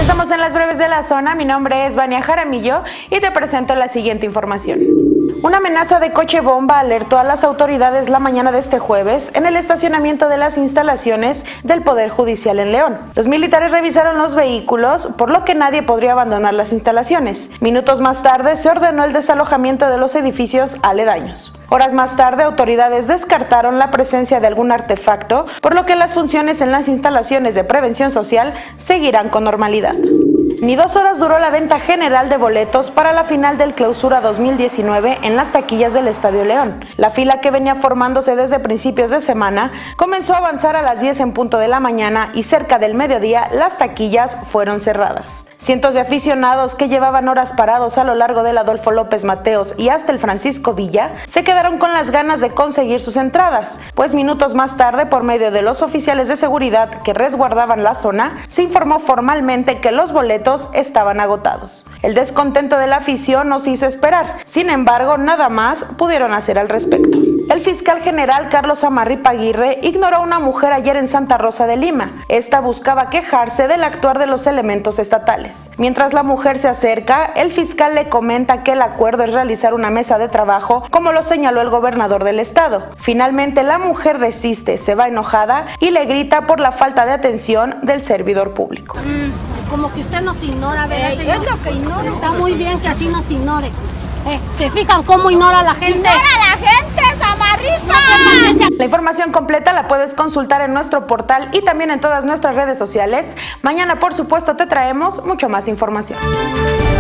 Estamos en las breves de la zona, mi nombre es Vania Jaramillo y te presento la siguiente información. Una amenaza de coche bomba alertó a las autoridades la mañana de este jueves en el estacionamiento de las instalaciones del Poder Judicial en León. Los militares revisaron los vehículos, por lo que nadie podría abandonar las instalaciones. Minutos más tarde se ordenó el desalojamiento de los edificios aledaños. Horas más tarde, autoridades descartaron la presencia de algún artefacto, por lo que las funciones en las instalaciones de prevención social seguirán con normalidad. Ni 2 horas duró la venta general de boletos para la final del Clausura 2019 en las taquillas del Estadio León. La fila, que venía formándose desde principios de semana, comenzó a avanzar a las 10 en punto de la mañana y cerca del mediodía las taquillas fueron cerradas. Cientos de aficionados que llevaban horas parados a lo largo del Adolfo López Mateos y hasta el Francisco Villa se quedaron con las ganas de conseguir sus entradas, pues minutos más tarde, por medio de los oficiales de seguridad que resguardaban la zona, se informó formalmente que los boletos estaban agotados. El descontento de la afición no se hizo esperar, sin embargo, nada más pudieron hacer al respecto. El fiscal general Carlos Amarripa Aguirre ignoró a una mujer ayer en Santa Rosa de Lima. Esta buscaba quejarse del actuar de los elementos estatales. Mientras la mujer se acerca, el fiscal le comenta que el acuerdo es realizar una mesa de trabajo, como lo señaló el gobernador del estado. Finalmente, la mujer desiste, se va enojada y le grita por la falta de atención del servidor público. Como que usted nos ignora, ¿verdad, señor? Es lo que ignora. Está muy bien que así nos ignore. ¿Se fijan cómo ignora a la gente? ¡Ignora a la gente, Samarripa! La información completa la puedes consultar en nuestro portal y también en todas nuestras redes sociales. Mañana, por supuesto, te traemos mucho más información.